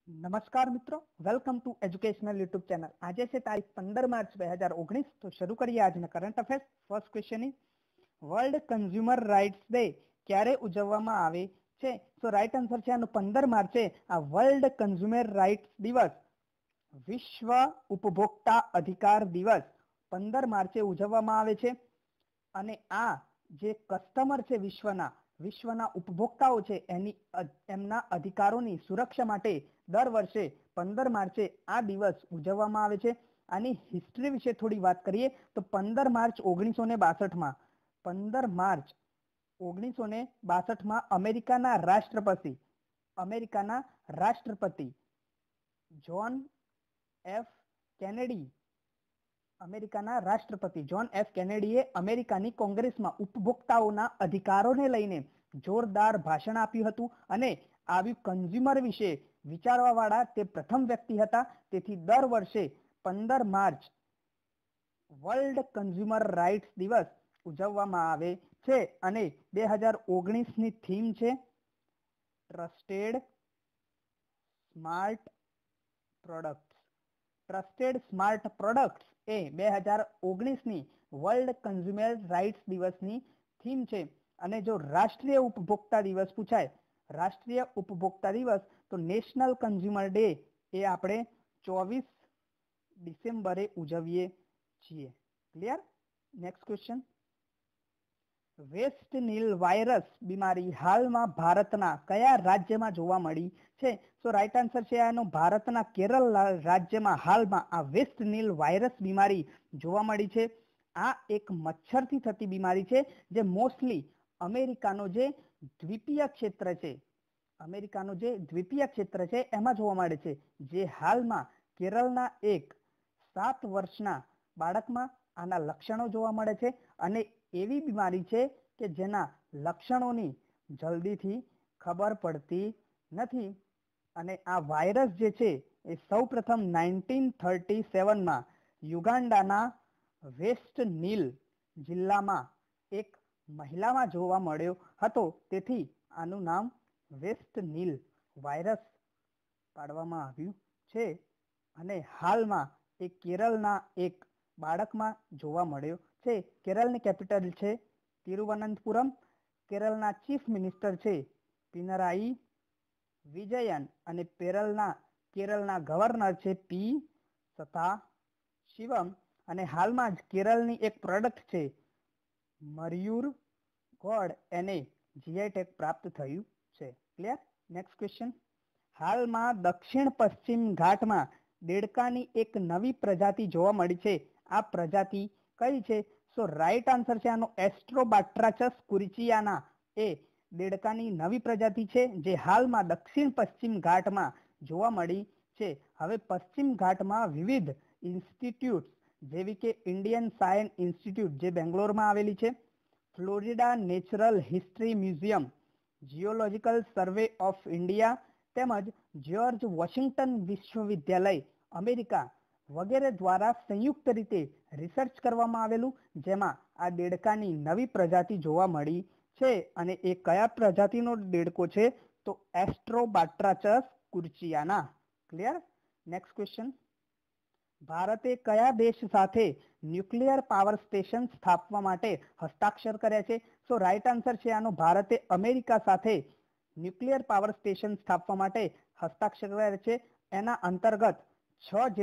નમસ્કાર મિત્રો, welcome to educational YouTube channel. આજે છે તારીખ 15 માર્ચ 2019। તો શરૂ કરીએ આજના current affairs. First question is world consumer rights day ક્યારે ઉજવવામાં આવે છે? તો રાઈટ આન્સર છે આનો 15 માર્ચે આ વર્લ્ડ કન્ઝ્યુમર રાઇટ્સ દિવસ, વિશ્વ ઉપભોક્તા અધિકાર દિવસ 15 માર્ચે ઉજવવામાં આવે છે। અને આ જે કસ્ટમર છે વિશ્વના ઉપભોક્તાઓ છે એમના અધિકારોની સુરક્ષા માટે દર વર્ષે 15 માર્ચે આ દિવસ ઉજવવામાં આવે છે। આની હિસ્ટ્રી વિશે થોડી વાત કરીએ તો 15 માર્ચ 1962માં 15 માર્ચ 1962માં અમેરિકાના રાષ્ટ્રપતિ જ્હોન એફ કેનેડીએ અમેરિકાની કોંગ્રેસમાં ઉપભોક્તાઓના અધિકારોને લઈને જોરદાર ભાષણ આપ્યું હતું અને આવ્યું કન્ઝ્યુમર વિશે વિચારવા વાળા તે પ્રથમ વ્યક્તિ હતા। તેથી દર વર્ષે 15 માર્ચ વર્લ્ડ કન્ઝ્યુમર રાઇટ્સ દિવસ ઉજવવામાં આવે છે। અને 2019ની થીમ છે ટ્રસ્ટેડ સ્માર્ટ પ્રોડક્ટ્સ એ 2019ની વર્લ્ડ કન્ઝ્યુમર રાઇટ્સ દિવસની થીમ છે। અને જો રાષ્ટ્રીય ઉપભોક્તા દિવસ પૂછાય, રાષ્ટ્રીય ઉપભોક્તા દિવસ તો નેશનલ કન્ઝ્યુમર ડે એ આપણે 24 ડિસેમ્બરે ઉજવીએ છીએ। Clear? Next question, west Nile virus બીમારી હાલમાં ભારતના કયા રાજ્યમાં જોવા મળી છે? તો રાઈટ આન્સર છે આનો ભારતના કેરળ રાજ્યમાં હાલમાં આ વેસ્ટ નીલ વાયરસ બીમારી જોવા મળી છે। આ એક મચ્છરથી થતી બીમારી છે જે મોસ્ટલી અમેરિકાનો જે દ્વીપીય ક્ષેત્ર છે એમાં જોવા મળે છે, જે હાલમાં કેરળના એક 7 વર્ષના બાળકમાં આના લક્ષણો જોવા મળે છે। અને એવી બીમારી છે કે જેના લક્ષણોની જલ્દીથી ખબર પડતી નથી। અને આ વાયરસ જે છે એ સૌપ્રથમ 1937માં યુગાન્ડાના વેસ્ટ નીલ જિલ્લામાં એક મહિલામાં જોવા મળ્યો હતો। તેથી આનું નામ વેસ્ટ નીલ વાયરસ પાડવામાં આવ્યું છે। અને હાલમાં એ કેરળના એક બાળકમાં જોવા મળ્યો છે। કેરળની કેપિટલ છે તિરુવનંતપુરમ। કેરળના ચીફ મિનિસ્ટર છે પિનરાઈ વિજયન અને કેરળના ગવર્નર છે પી સદાશિવમ। અને હાલમાં જ કેરળની એક પ્રોડક્ટ છે મયુર ગોળ એને જીઆઈ ટેગ પ્રાપ્ત થયું છે। ક્લિયર? નેક્સ્ટ ક્વેશ્ચન, હાલમાં દક્ષિણ પશ્ચિમ ઘાટમાં દેડકાની એક નવી પ્રજાતિ જોવા મળી છે। આ પ્રજાતિ કઈ છે? સો રાઈટ આન્સર છે આનો એસ્ટ્રોબાટ્રાચસ કુરિચિયાના એ દેડકાની નવી પ્રજાતિ છે જે હાલમાં દક્ષિણ પશ્ચિમ ઘાટમાં જોવા મળી છે। હવે પશ્ચિમ ઘાટમાં વિવિધ ઇન્સ્ટિટ્યૂટ જેવી કે ઇન્ડિયન સાયન્સ ઇન્સ્ટિટ્યૂટ જે બેંગ્લોરમાં આવેલી છે, Florida natural history museum, geological survey of India તેમજ જ્યોર્જ વોશિંગ્ટન વિશ્વવિદ્યાલય અમેરિકા વગેરે દ્વારા સંયુક્ત રીતે રિસર્ચ કરવામાં આવેલું, જેમાં આ દેડકાની નવી પ્રજાતિ જોવા મળી છે। અને એ કયા પ્રજાતિનો દેડકો છે? તો Astrobatrachus kurichiyana. Clear? Next question, ભારતે કયા દેશ સાથે ન્યુક્લિયર પાવર સ્ટેશન સ્થાપવા માટે હસ્તાક્ષર કર્યા છે? સો રાઈટ આન્સર છે આનો ભારતે અમેરિકા સાથે ન્યુક્લિયર પાવર સ્ટેશન સ્થાપવા માટે હસ્તાક્ષર કર્યા છે। એના અંતર્ગત 6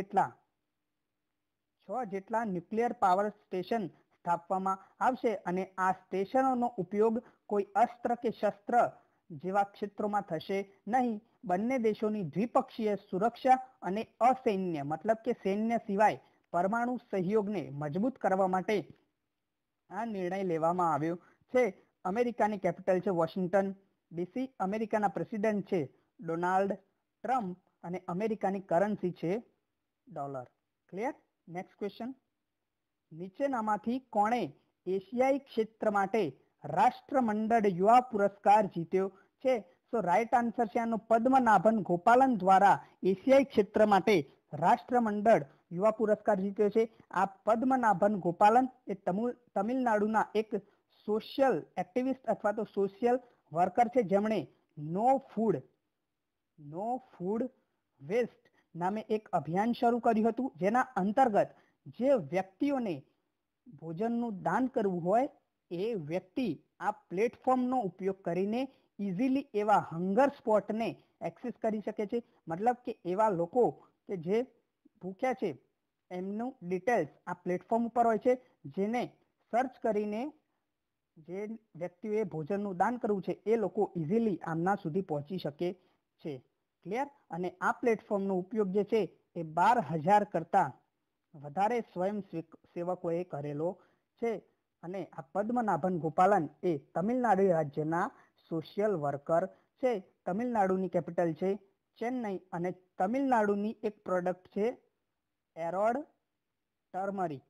જેટલા ન્યુક્લિયર પાવર સ્ટેશન સ્થાપવામાં આવશે। અને આ સ્ટેશનોનો ઉપયોગ કોઈ અસ્ત્ર કે શસ્ત્ર જેવા ક્ષેત્રોમાં થશે નહીં। બંને દેશોની દ્વિપક્ષીય સુરક્ષા અને અસૈન્ય મતલબ કે સૈન્ય સિવાય પરમાણુ સહયોગને મજબૂત કરવા માટે આ નિર્ણય લેવામાં આવ્યો છે। અમેરિકાની કેપિટલ છે વોશિંગ્ટન ડીસી, અમેરિકાના પ્રેસિડેન્ટ છે ડોનાલ્ડ ટ્રમ્પ અને અમેરિકાની કરન્સી છે ડોલર। ક્લિયર? નેક્સ્ટ ક્વેશ્ચન, નીચેનામાંથી કોણે એશિયાઈ ક્ષેત્ર માટે રાષ્ટ્રમંડળ યુવા પુરસ્કાર જીત્યો છે? સો રાઈટ આન્સર છે આનો પદ્મનાભન ગોપાલન દ્વારા એશિયાઈ ક્ષેત્ર માટે રાષ્ટ્રમંડળ યુવા પુરસ્કાર જીત્યો છે। આ પદ્મનાભન ગોપાલન એ તમિલનાડુના એક સોશિયલ એક્ટિવિસ્ટ અથવા તો સોશિયલ વર્કર છે, જેમણે નો ફૂડ વેસ્ટ નામે એક અભિયાન શરૂ કર્યું હતું, જેના અંતર્ગત જે વ્યક્તિઓને ભોજનનું દાન કરવું હોય એ વ્યક્તિ આ પ્લેટફોર્મનો ઉપયોગ કરીને ઇઝીલી એવા હંગર સ્પોટને એક્સેસ કરી શકે છે. મતલબ કે એવા લોકો કે જે ભૂખ્યા છે એમનું ડિટેલ્સ આ પ્લેટફોર્મ ઉપર હોય છે, જેને સર્ચ કરીને જે વ્યક્તિઓએ ભોજનનું દાન કરવું છે એ લોકો ઇઝીલી આમના સુધી પહોંચી શકે છે. ક્લિયર? અને આ પ્લેટફોર્મનો ઉપયોગ જે છે એ 12,000 કરતા વધારે સ્વયંસેવકોએ કરેલો છે. અને આ પદ્મનાભન ગોપાલન એ તમિલનાડુ રાજ્યના સોશિયલ વર્કર છે. તમિલનાડુની કેપિટલ છે ચેન્નઈ અને તમિલનાડુની એક પ્રોડક્ટ છે એરોડ ટર્મરિક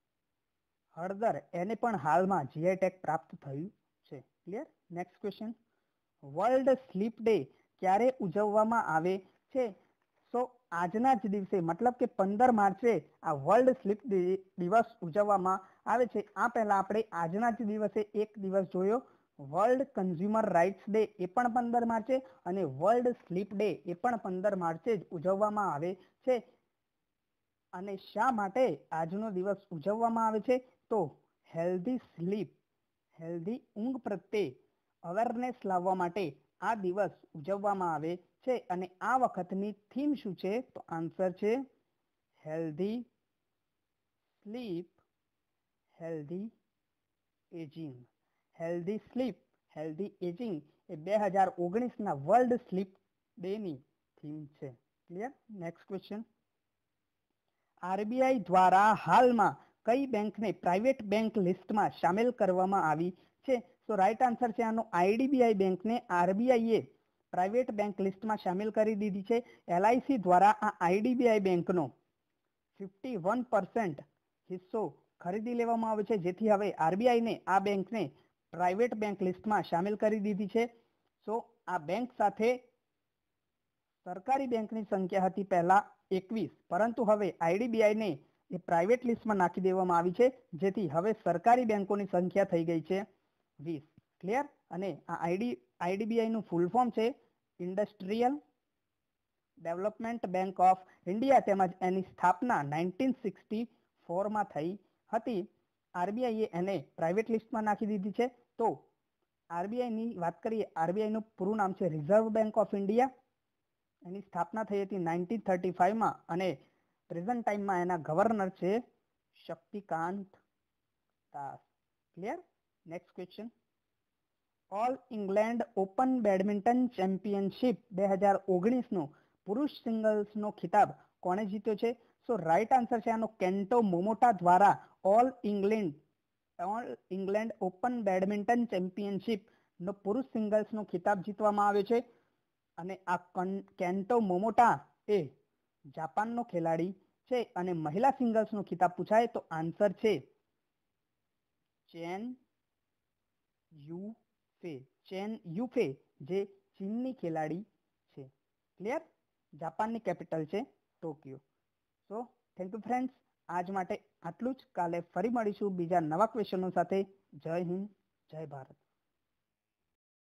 હળદર, એને પણ હાલમાં જીઆઈ ટેગ પ્રાપ્ત થયું છે. Clear? Next question, world sleep day ક્યારે ઉજવવામાં આવે છે? સો આજના જ દિવસે મતલબ કે 15 માર્ચે આ વર્લ્ડ સ્લીપ દિવસ ઉજવવામાં આવે છે. આ પહેલા આપણે આજના જ દિવસે એક દિવસ જોયો, વર્લ્ડ કન્ઝ્યુમર રાઇટ્સ ડે, એ પણ 15 માર્ચે, અને વર્લ્ડ સ્લીપ ડે એ પણ 15 માર્ચે જ ઉજવવામાં આવે છે. અને શા માટે આજનો દિવસ ઉજવવામાં આવે છે? તો હેલ્ધી સ્લીપ, હેલ્ધી ઊંઘ પ્રત્યે અવેરનેસ લાવવા માટે આ દિવસ ઉજવવામાં આવે છે. અને આ વખતની થીમ શું છે? તો આન્સર છે healthy sleep, healthy ageing. Healthy sleep, healthy ageing એ 2019ના વર્લ્ડ સ્લીપ ડેની થીમ છે. ક્લિયર? નેક્સ્ટ ક્વેશ્ચન, આરબીઆઈ દ્વારા હાલમાં કઈ બેંકને પ્રાઇવેટ બેંક લિસ્ટમાં સામેલ કરવામાં આવી છે? તો રાઈટ આન્સર છે આનો આઈડીબીઆઈ બેંકને આરબીઆઈએ પ્રાઇવેટ બેંક લિસ્ટમાં સામેલ કરી દીધી છે. એલઆઈસી દ્વારા આ આઈડીબીઆઈ બેંકનો 51% હિસ્સો ખરીદી લેવામાં આવ્યો છે, જેથી હવે આરબીઆઈને આ બેંકને પ્રાઇવેટ બેંક લિસ્ટમાં સામેલ કરી દીધી છે. સો આ બેંક સાથે સરકારી બેંકની સંખ્યા હતી પહેલા 21, પરંતુ હવે આઈડીબીઆઈને એ પ્રાઇવેટ લિસ્ટમાં નાખી દેવામાં આવી છે, જેથી હવે સરકારી બેંકોની સંખ્યા થઈ ગઈ છે 20. ક્લિયર? અને આ આઈડીબીઆઈ નું ફૂલ ફોર્મ છે industrial development bank of India, તેમજ એની સ્થાપના 1964માં થઈ હતી. આરબીઆઈએ એને પ્રાઇવેટ લિસ્ટમાં નાખી દીધી છે. તો આરબીઆઈની વાત કરીએ, આરબીઆઈનું પૂરું નામ છે રિઝર્વ બેંક ઓફ ઇન્ડિયા. એની સ્થાપના થઈ હતી 1935માં અને પ્રેઝન્ટ ટાઈમમાં એના ગવર્નર છે Shaktikanta Das. Clear? Next question, all England open badminton championship 2019નો પુરુષ સિંગલ્સનો ખિતાબ કોણે જીત્યો છે? સો રાઈટ આન્સર છે આનો કેન્ટો મોમોટા દ્વારા all England open badminton championship નો પુરુષ સિંગલ્સનો ખિતાબ જીતવામાં આવ્યો છે. અને આ કેન્ટો મોમોટા એ જાપાનનો ખેલાડી છે. અને મહિલા સિંગલ્સનો ખિતાબ પૂછાય તો આન્સર છે ચેન યુફે, જે ચીનની ખેલાડી છે. ક્લિયર? જાપાનની કેપિટલ છે Tokyo. So thank you friends, આજ માટે આટલું જ. કાલે ફરી મળીશું બીજા નવા ક્વેશ્ચનો સાથે. જય હિન્દ, જય ભારત.